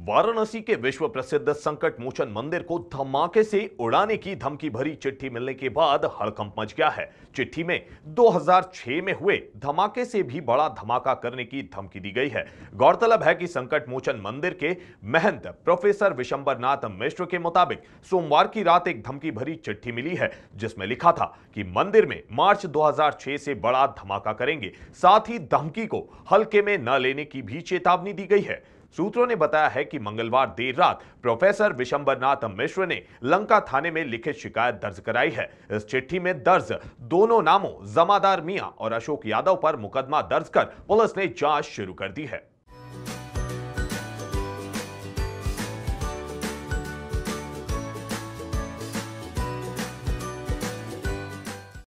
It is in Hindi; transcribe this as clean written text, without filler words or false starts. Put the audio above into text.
वाराणसी के विश्व प्रसिद्ध संकट मोचन मंदिर को धमाके से उड़ाने की धमकी भरी चिट्ठी मिलने के बाद हड़कंप मच गया है। चिट्ठी में 2006 में हुए धमाके से भी बड़ा धमाका करने की धमकी दी गई है। गौरतलब है कि संकट मोचन मंदिर के महंत प्रोफेसर विशंबरनाथ मिश्र के मुताबिक सोमवार की रात एक धमकी भरी चिट्ठी मिली है, जिसमें लिखा था कि मंदिर में मार्च 2006 से बड़ा धमाका करेंगे। साथ ही धमकी को हल्के में न लेने की भी चेतावनी दी गई है। सूत्रों ने बताया है कि मंगलवार देर रात प्रोफेसर विशंबरनाथ मिश्र ने लंका थाने में लिखित शिकायत दर्ज कराई है। इस चिट्ठी में दर्ज दोनों नामों जमादार मियां और अशोक यादव पर मुकदमा दर्ज कर पुलिस ने जांच शुरू कर दी है।